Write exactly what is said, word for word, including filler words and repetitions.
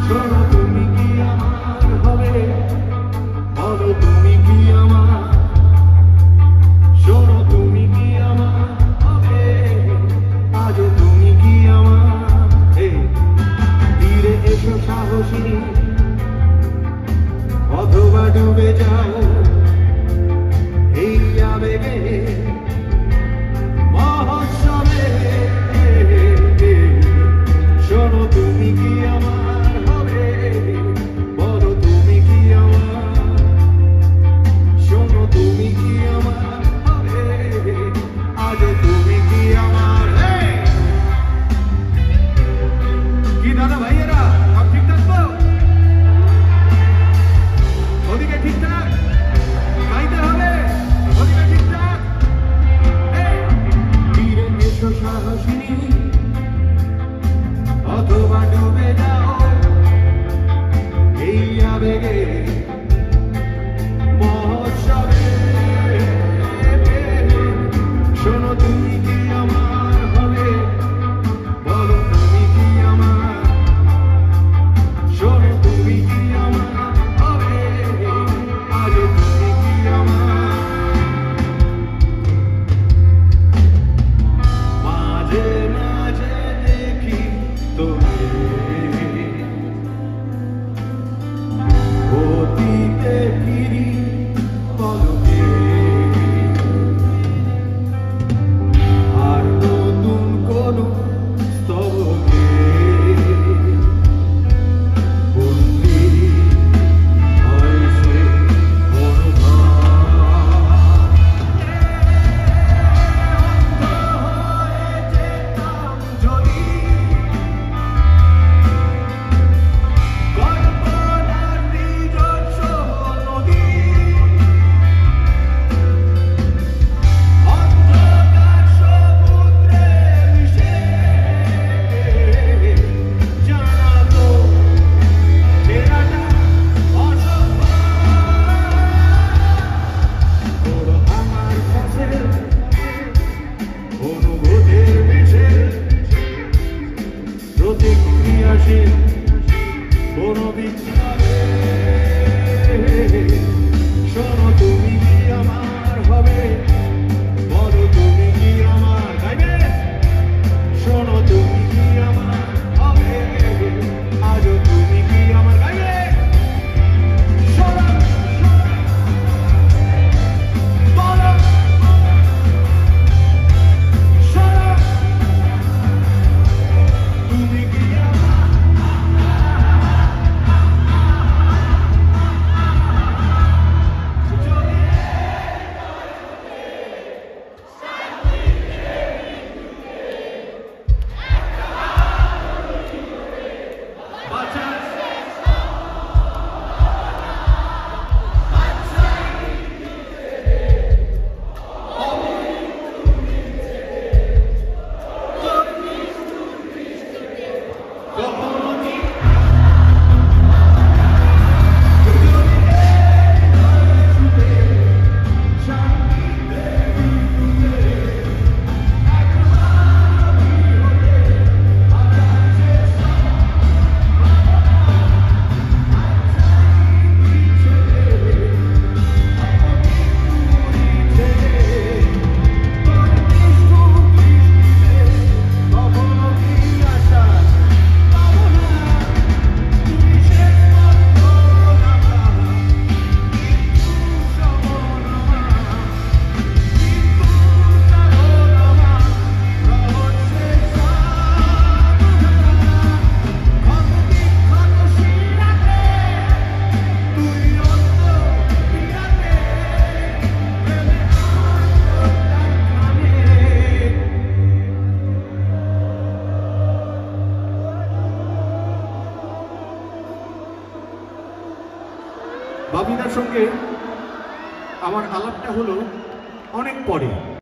শোনো তুমি কি আমার হবে, বলো তুমি কি আমার, শোনো তুমি কি আমার হবে, আজ তুমি কি আমার। তীরে এসো সাহসী, অথবা ডুবে যাও এই আবেগে মহোৎসবে। শোনো তুমি কি আমার হবে, বলো তুমি কি আমার, শোনো তুমি কি আমার হবে, আজ তুমি কি আমার। কি দাদা ভাইয়েরা সব ঠিকঠাক তো? ওদিকে ঠিকঠাক গাইতে হবে, ওদিকে ঠিকঠাক। তীরে এসো সাহসিনী, অথবা ডুবে যাও এই আবেগে মহোৎসবে। শোনো তুমি কি আমার হবে, বলো তুমি কি আমার, শোনো তুমি কি আমার হবে, আজ তুমি কি আমার। মাঝে মাঝে দেখি তোমায়, অতীতে ফিরি পলকে, আর নতুন কোন স্তবকে বন্দি হয় সে অনুভব। অন্ধ হয়ে যেতাম যদি কল্পনার নিজস্ব নদী, অন্ধকার সমুদ্রে মিশে জানালো ফেরাটা অসম্ভব। ওর আমার কাছে অনুভূতির মিছিল, প্রতিক্রিয়াশীল কোনো বিক্ষোভে। শোনো তুমি কি আমার হবে, বলো তুমি কি আমার, গাইবে। শোনো তুমি কি আমার হবে, আজও তুমি কি আমার, গাইবে। শোনো বলো, শোনো তুমি কি আমার। বাবিনার সঙ্গে আমার আলাপটা হলো অনেক পরে।